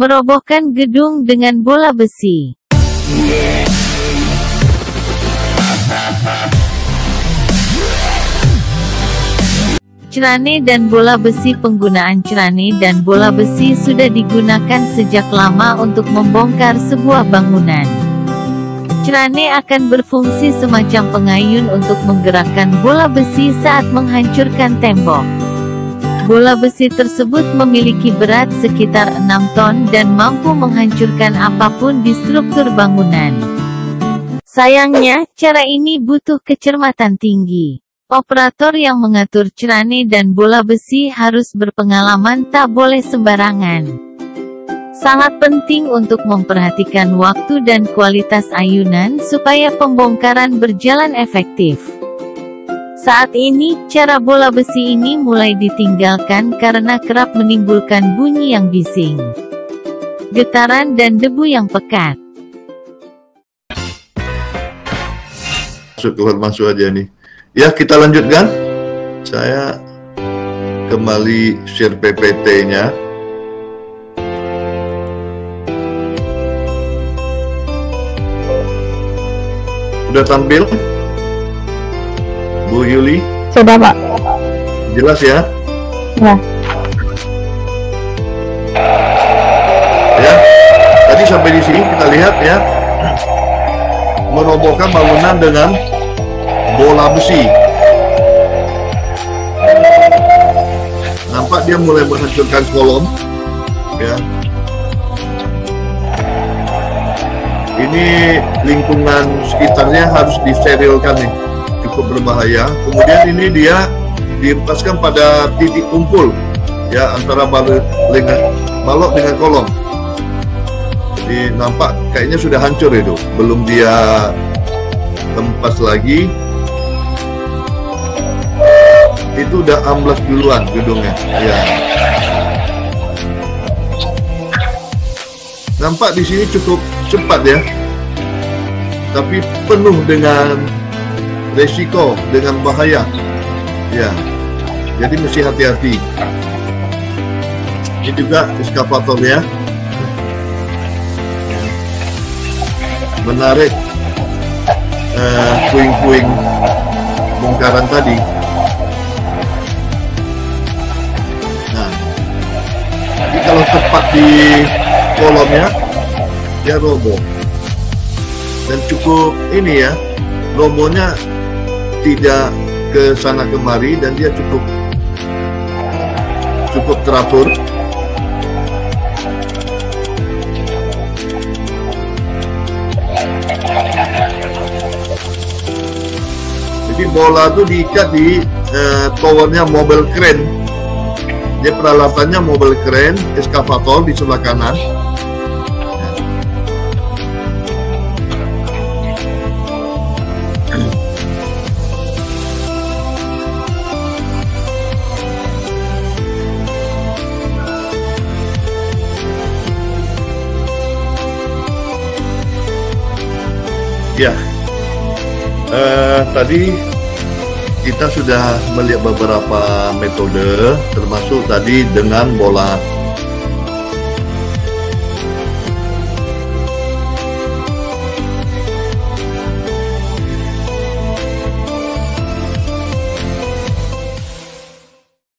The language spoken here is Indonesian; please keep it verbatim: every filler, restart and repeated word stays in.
Merobohkan gedung dengan bola besi. Cerane dan bola besi. Penggunaan cerane dan bola besi sudah digunakan sejak lama untuk membongkar sebuah bangunan. Cerane akan berfungsi semacam pengayun untuk menggerakkan bola besi saat menghancurkan tembok. Bola besi tersebut memiliki berat sekitar enam ton dan mampu menghancurkan apapun di struktur bangunan. Sayangnya, cara ini butuh kecermatan tinggi. Operator yang mengatur cerane dan bola besi harus berpengalaman, tak boleh sembarangan. Sangat penting untuk memperhatikan waktu dan kualitas ayunan supaya pembongkaran berjalan efektif. Saat ini, cara bola besi ini mulai ditinggalkan karena kerap menimbulkan bunyi yang bising, getaran dan debu yang pekat. Masuk keluar masuk aja nih. Ya, kita lanjutkan. Saya kembali share P P T-nya. Sudah tampil? Bu Yuli? Sudah, Pak. Jelas ya? Ya. Ya. Tadi sampai di sini kita lihat ya. Merobohkan bangunan dengan bola besi. Nampak dia mulai menghancurkan kolom, ya. Ini lingkungan sekitarnya harus disterilkan nih, cukup berbahaya. Kemudian ini dia diempaskan pada titik kumpul, ya, antara balok dengan balok dengan kolom. Jadi nampak kayaknya sudah hancur itu, belum dia tempas lagi. Itu udah amblas duluan gedungnya, ya. Nampak di sini cukup cepat ya, tapi penuh dengan resiko, dengan bahaya, ya. Jadi mesti hati-hati. Ini juga eskavatornya, menarik puing-puing uh, bongkaran tadi. Kalau tepat di kolomnya, dia roboh. Dan cukup ini ya, robohnya tidak ke sana kemari dan dia cukup cukup teratur. Jadi bola itu diikat di uh, towernya mobile crane. Dia peralatannya mobil crane, eskavator di sebelah kanan. Ya, uh, tadi kita sudah melihat beberapa metode, termasuk tadi dengan bola